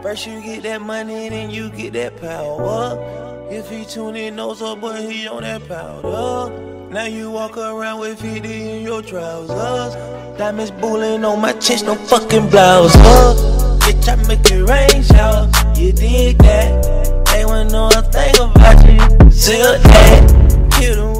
First you get that money, then you get that power. If he tune in, knows up, but he on that powder. Now you walk around with 50 in your trousers. Diamonds bullying on my chest, no fucking blouse. Bitch, I make it rain showers. You dig that? They wanna know a thing about you. Sell that. Kill them.